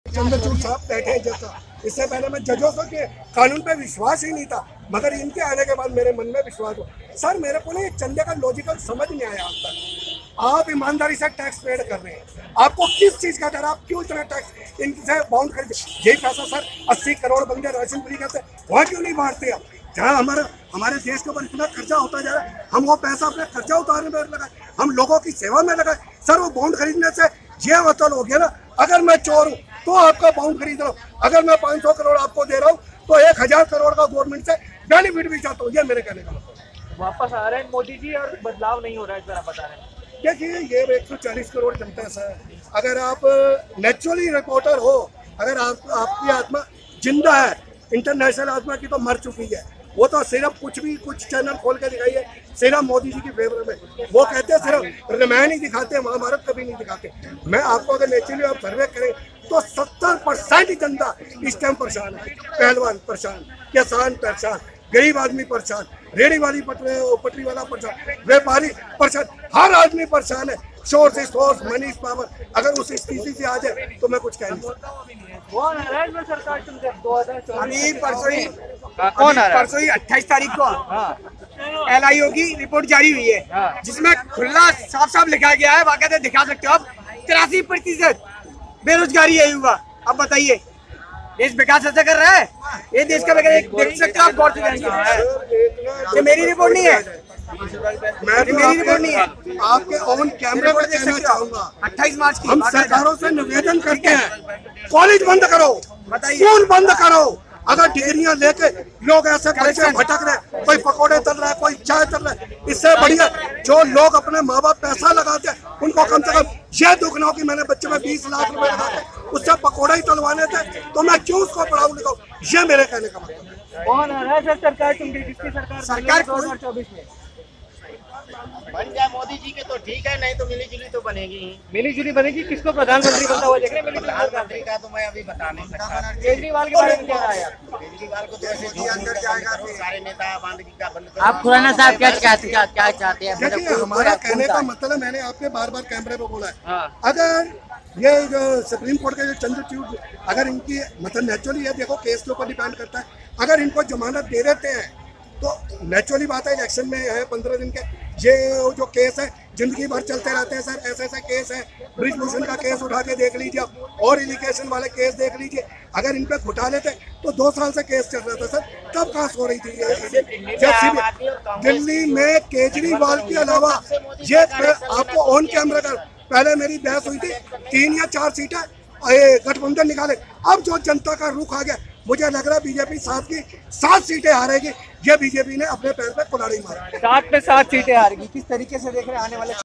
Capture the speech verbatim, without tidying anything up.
चंद्रचूड़ साहब बैठे हैं जैसा, इससे पहले मैं जजों से के कानून पे विश्वास ही नहीं था, मगर इनके आने के बाद मेरे मन में विश्वास हो। सर मेरे को ना ये चंदे का लॉजिकल समझ नहीं आया आज तक। आप ईमानदारी से टैक्स पेड कर रहे हैं, आपको किस चीज़ का डर, आप क्यों इतना टैक्स इनसे बाउंड खरीदे? यही पैसा सर अस्सी करोड़ बंदे राशन फ्री करते, वहाँ क्यों नहीं बांटते आप? जहाँ हमारे हमारे देश के ऊपर इतना खर्चा होता जा रहा है, हम वो पैसा अपने खर्चा उतारने में लगाए, हम लोगों की सेवा में लगाए। सर वो बॉन्ड खरीदने से ये मतलब हो गया ना, अगर मैं चोर हूँ तो आपका बॉन्ड खरीद रहा हूँ, अगर मैं पाँच सौ करोड़ आपको दे रहा हूँ तो एक हजार करोड़ का गवर्नमेंट से बेनिफिट भी चाहता हूँ। ये मेरे कहने का मतलब। वापस आ रहे हैं मोदी जी और बदलाव नहीं हो रहा है, इस तरह बता रहे हैं। देखिए ये एक सौ चालीस करोड़ जनता है सर, अगर आप नेचुरली रिपोर्टर हो, अगर आप आपकी आत्मा जिंदा है, इंटरनेशनल आत्मा की तो मर चुकी है, वो तो सिर्फ कुछ भी कुछ चैनल खोल के दिखाइए सिर्फ मोदी जी की फेवर में, वो कहते हैं सिर्फ रामायण ही दिखाते, महाभारत कभी नहीं दिखाते। मैं आपको अगर नेचुरली आप सर्वे करें तो सत्तर परसेंट जनता इस टाइम परेशान है, पहलवान परेशान, किसान परेशान, गरीब आदमी परेशान, रेडी वाली पटरी पटरी वाला परेशान, व्यापारी परेशान, हर आदमी परेशान है। शोर से सोर्स मनी पावर अगर उस स्थिति से आ जाए तो मैं कुछ कह नहीं सकता। सरकार दो हजार अभी परसों ही कौन आ रहा है? परसों ही अट्ठाईस तारीख को एल आई ओ की रिपोर्ट जारी हुई है, जिसमें खुला साफ साफ लिखा गया है, बाकायदा दिखा सकते हो आप, तिरासी प्रतिशत बेरोजगारी है युवा। अब बताइए देश विकास ऐसा कर रहा है? ये देश का विकास देख सकते हो आप, गौर से जानिए। ये मेरी रिपोर्ट नहीं है, मैं तो मेरी रिपोर्ट नहीं है, आपके ऑन कैमरे पर कहना चाहूंगा, अट्ठाईस मार्च की हम सरकारों से निवेदन करते हैं, कॉलेज बंद करो, स्कूल बंद करो। अगर डिग्रियां लेके लोग ऐसे बच्चे भटक रहे, कोई पकोड़े तल रहा है, कोई चाय तल रहा है, इससे बढ़िया जो लोग अपने माँ बाप पैसा लगाते हैं उनको कम से कम ये दुख ना हो कि मैंने बच्चे में बीस लाख रुपए लगाते उससे पकोड़े ही तलवाने थे, तो मैं क्यों उसको पढ़ाऊँ लिखाऊं? ये मेरे कहने का मतलब। कौन आ रहा है सर सरकार चुनगी? किसकी सरकार सरकार दो हजार चौबीस में बन जाए मोदी जी के तो ठीक है, नहीं तो मिली जुली तो बनेगी ही। मिली जुली बनेगी। किसको प्रधानमंत्री बनता हुआ देख रहे हैं? मिली जुली प्रधानमंत्री का तो मैं अभी बता नहीं सकता। केजरीवाल के बारे में क्या राय है? केजरीवाल को तो ऐसे अंदर जाएगा तो सारे नेता बांध का बंद। आप खुराना साहब क्या चाहते क्या क्या चाहते हैं? देखिए हमारा कहने का मतलब मैंने आपके बार बार कैमरे पे बोला है, अगर ये जो सुप्रीम कोर्ट के जो चंद्रचूड़ अगर इनकी मतलब नेचुरली है, देखो केस के ऊपर डिपेंड करता है, अगर इनको जमानत दे देते हैं तो नेचुरली बात है, इलेक्शन में है पंद्रह दिन के, ये जो केस है जिंदगी भर चलते रहते हैं सर। ऐसे ऐसे केस है, ब्रिज भूषण का केस उठा के देख लीजिए और इरिगेशन वाले केस देख लीजिए, अगर इन पे घुटा लेते तो दो साल से केस चल रहा था सर, कब कास हो रही थी ये? दिल्ली में केजरीवाल के अलावा ये आपको ऑन कैमरा कर, पहले मेरी बहस हुई थी तीन या चार सीटें गठबंधन निकाले, अब जो जनता का रुख आ गया, मुझे लग रहा है बीजेपी सात की सात सीटें हारेगी। ये बीजेपी ने अपने पैर पे कुल्हाड़ी मारी, सात पे सात सीटें हारेगी। किस तरीके से देख रहे हैं आने वाले